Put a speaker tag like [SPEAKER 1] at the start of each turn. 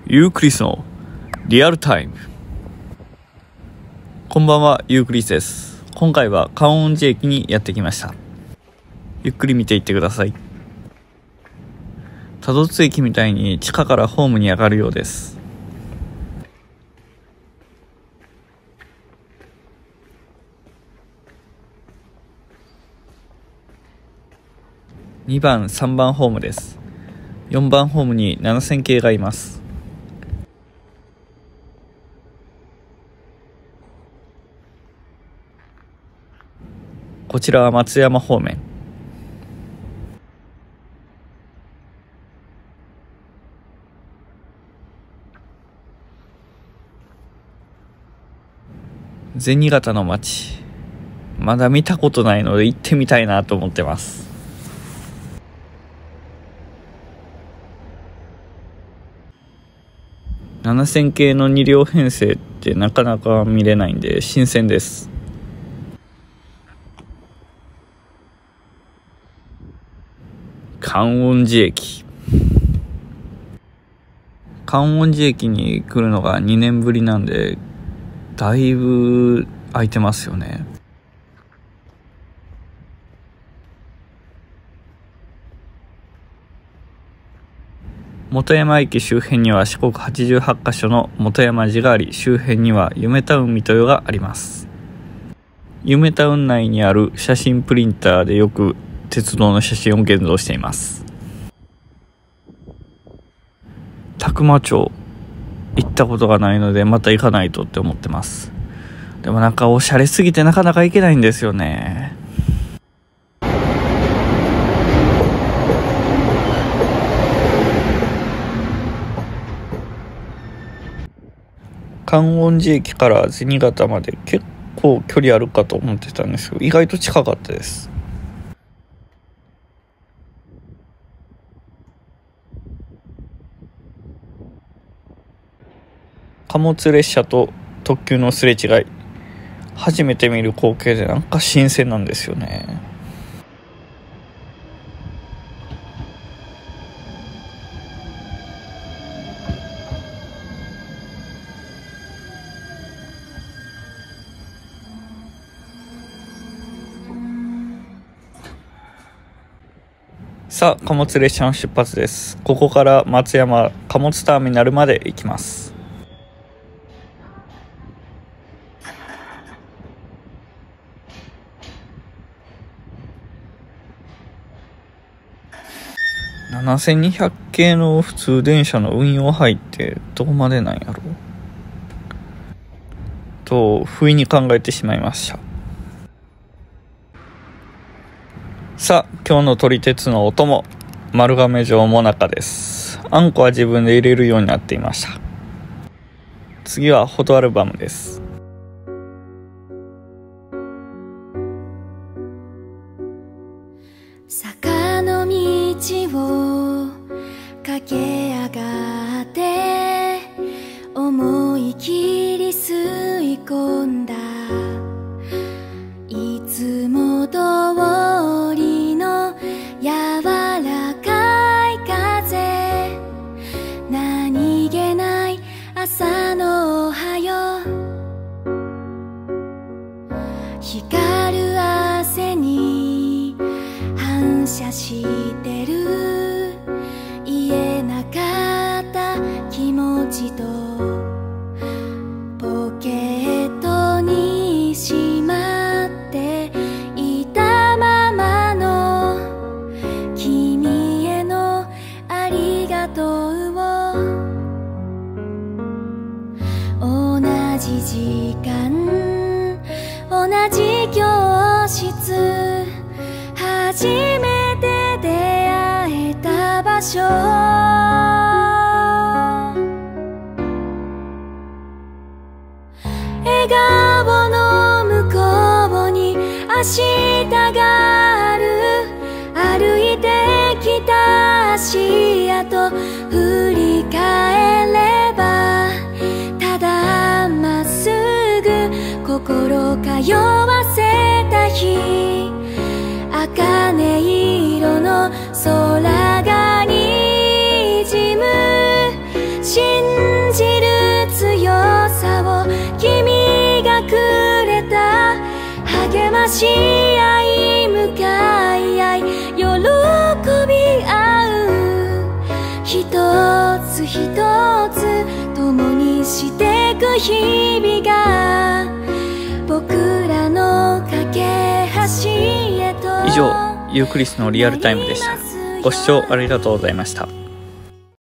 [SPEAKER 1] ユークリスのリアルタイム。こんばんは、ユークリスです。今回は観音寺駅にやってきました。ゆっくり見ていってください。多度津駅みたいに地下からホームに上がるようです。2番、3番ホームです。4番ホームに7000系がいます。こちらは松山方面。銭形の街、まだ見たことないので行ってみたいなと思ってます。7000系の2両編成ってなかなか見れないんで新鮮です。観音寺駅。観音寺駅に来るのが2年ぶりなんでだいぶ空いてますよね。本山駅周辺には四国88カ所の本山寺があり、周辺には夢タウン水戸があります。夢タウン内にある写真プリンターでよく鉄道の写真を現像しています。宅間町行ったことがないのでまた行かないとって思ってます。でもなんかおしゃれすぎてなかなか行けないんですよね。観音寺駅から銭形まで結構距離あるかと思ってたんですけど、意外と近かったです。貨物列車と特急のすれ違い、初めて見る光景でなんか新鮮なんですよね。さあ、貨物列車の出発です。ここから松山貨物ターミナルまで行きます。7200系の普通電車の運用範囲ってどこまでなんやろうと不意に考えてしまいました。さあ、今日の撮り鉄のお供、丸亀城もなかです。あんこは自分で入れるようになっていました。次はフォトアルバムです。
[SPEAKER 2] 坂の道を駆け上がって思い切り吸い込んだいつも通りの柔らかい風、何気ない朝のおはよう、光る汗に反射してる言えなかった気持ちとポケットにしまっていたままの君へのありがとうを、同じ時間同じ教室、初めて出会えた場所、笑顔の向こうに明日がある、歩いてきた足跡振り返ればただまっすぐ心通わせた日、茜色の空がにじむ、信し合い向かい合い喜び合う、一つ一つ共にしてく日々が僕らの架け橋へと。
[SPEAKER 1] 以上、ユークリスのリアルタイムでした。ご視聴ありがとうございました。